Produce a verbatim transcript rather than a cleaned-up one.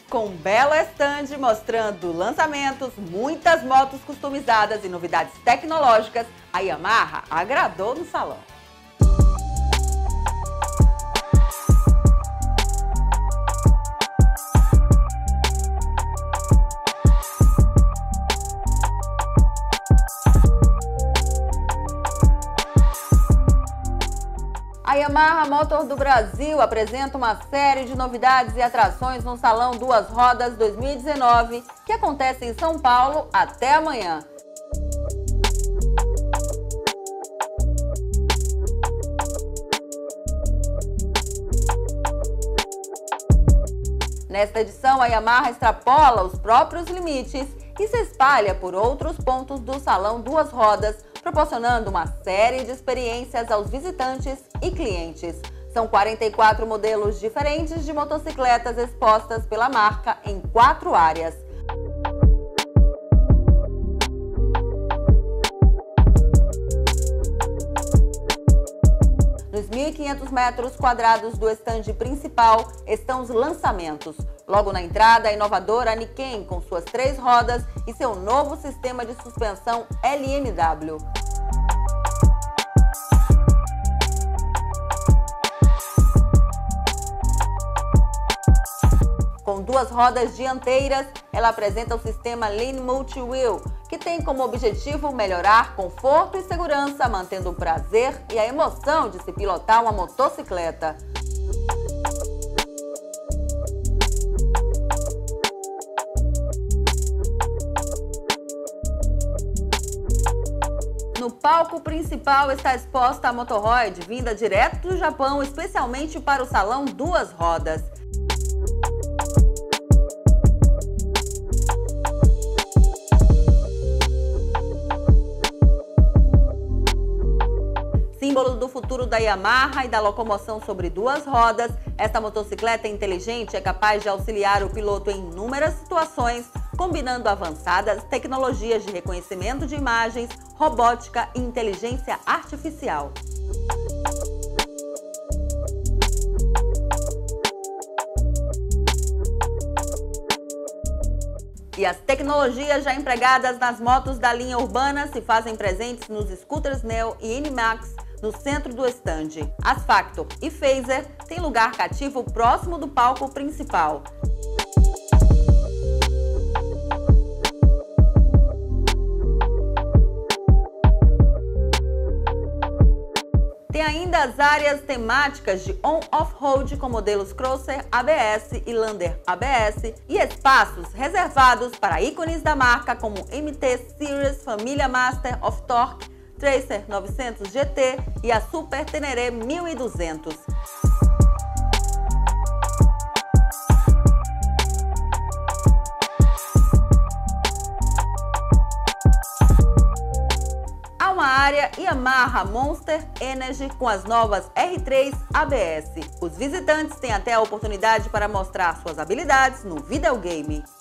Com um belo stand mostrando lançamentos, muitas motos customizadas e novidades tecnológicas, a Yamaha agradou no salão. A Yamaha Motor do Brasil apresenta uma série de novidades e atrações no Salão Duas Rodas dois mil e dezenove, que acontece em São Paulo até amanhã. Nesta edição, a Yamaha extrapola os próprios limites e se espalha por outros pontos do Salão Duas Rodas, proporcionando uma série de experiências aos visitantes e clientes. São quarenta e quatro modelos diferentes de motocicletas expostas pela marca em quatro áreas. Nos mil e quinhentos metros quadrados do estande principal estão os lançamentos. Logo na entrada, a inovadora Niken com suas três rodas e seu novo sistema de suspensão L M W. Com duas rodas dianteiras, ela apresenta o sistema Lean Multi-Wheel, que tem como objetivo melhorar conforto e segurança, mantendo o prazer e a emoção de se pilotar uma motocicleta. No palco principal está exposta a Motoroid, vinda direto do Japão, especialmente para o Salão Duas Rodas. Símbolo do futuro da Yamaha e da locomoção sobre duas rodas, esta motocicleta inteligente é capaz de auxiliar o piloto em inúmeras situações, combinando avançadas tecnologias de reconhecimento de imagens, robótica e inteligência artificial. E as tecnologias já empregadas nas motos da linha urbana se fazem presentes nos scooters Neo e N-Max, no centro do estande. As Factor e Phaser têm lugar cativo próximo do palco principal. Tem ainda as áreas temáticas de on-off-road com modelos Crosser A B S e Lander A B S e espaços reservados para ícones da marca como M T Series Família Master of Torque, Tracer novecentos G T e a Super Tenere mil e duzentos. Há uma área Yamaha Monster Energy com as novas R três A B S. Os visitantes têm até a oportunidade para mostrar suas habilidades no videogame.